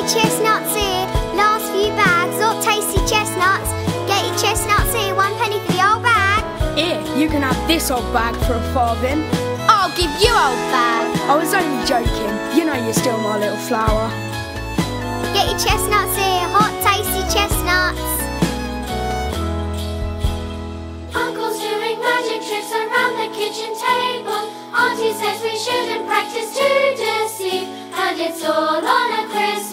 chestnuts here, last few bags, hot tasty chestnuts. Get your chestnuts here, 1 penny for the old bag. Here, you can have this old bag for a farthing. I'll give you old bag. I was only joking. You know you're still my little flower. Get your chestnuts here, hot tasty chestnuts. Uncle's doing magic tricks around the kitchen table. Auntie says we shouldn't practice to deceive, and it's all on a quiz.